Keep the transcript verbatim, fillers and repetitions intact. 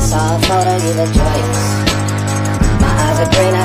saw a photo, you look joyous. My eyes are green,